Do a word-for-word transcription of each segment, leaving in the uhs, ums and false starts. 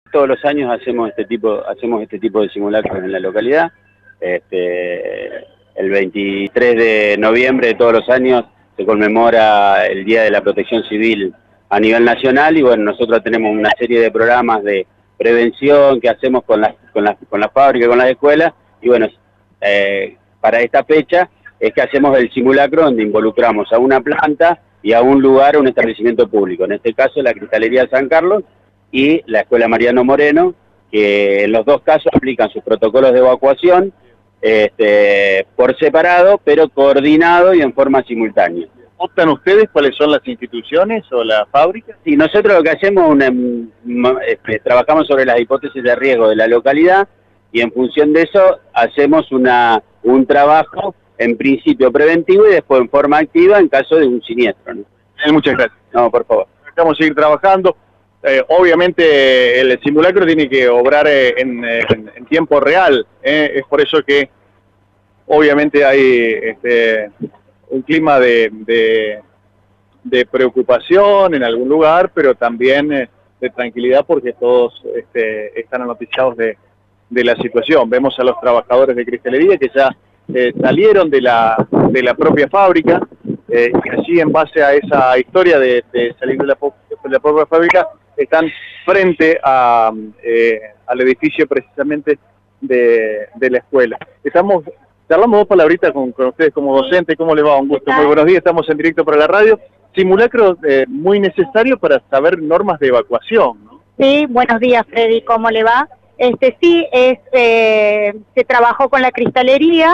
Todos los años hacemos este tipo, hacemos este tipo de simulacros en la localidad. Este, el veintitrés de noviembre de todos los años se conmemora el Día de la Protección Civil a nivel nacional y bueno, nosotros tenemos una serie de programas de prevención que hacemos con las con las con las fábricas, con las escuelas y bueno, eh, para esta fecha es que hacemos el simulacro donde involucramos a una planta y a un lugar, a un establecimiento público, en este caso la Cristalería San Carlos y la Escuela Mariano Moreno, que en los dos casos aplican sus protocolos de evacuación este, por separado, pero coordinado y en forma simultánea. ¿Optan ustedes cuáles son las instituciones o las fábricas? Sí, nosotros lo que hacemos es una, este, trabajamos sobre las hipótesis de riesgo de la localidad y en función de eso hacemos una, un trabajo en principio preventivo y después en forma activa en caso de un siniestro, ¿no? Muchas gracias. No, por favor. Vamos a seguir trabajando. Eh, obviamente el simulacro tiene que obrar eh, en, en, en tiempo real, eh, es por eso que obviamente hay este, un clima de, de, de preocupación en algún lugar, pero también eh, de tranquilidad porque todos este, están anoticiados de, de la situación. Vemos a los trabajadores de cristalería que ya eh, salieron de la, de la propia fábrica eh, y allí en base a esa historia de, de salir de la, de la propia fábrica están frente a, eh, al edificio precisamente de, de la escuela. Estamos, charlamos dos palabritas con, con ustedes como docente. ¿Cómo les va? Un gusto. Muy buenos días, estamos en directo para la radio. Simulacro eh, muy necesario para saber normas de evacuación, ¿no? Sí, buenos días, Freddy, ¿cómo le va? Este sí, es, eh, se trabajó con la cristalería,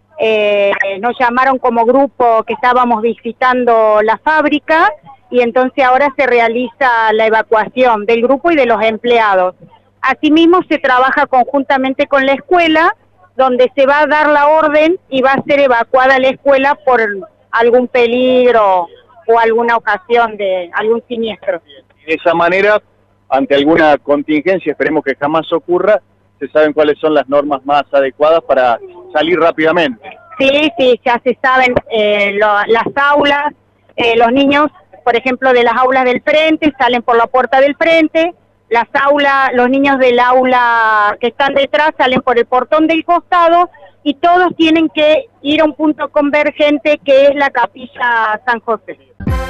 eh, nos llamaron como grupo que estábamos visitando la fábrica, y entonces ahora se realiza la evacuación del grupo y de los empleados. Asimismo se trabaja conjuntamente con la escuela, donde se va a dar la orden y va a ser evacuada la escuela por algún peligro o alguna ocasión de algún siniestro. Y de esa manera, ante alguna contingencia, esperemos que jamás ocurra, se saben cuáles son las normas más adecuadas para salir rápidamente. Sí, sí, ya se saben eh, lo, las aulas, eh, los niños, por ejemplo, de las aulas del frente, salen por la puerta del frente, las aulas, los niños del aula que están detrás salen por el portón del costado y todos tienen que ir a un punto convergente que es la Capilla San José.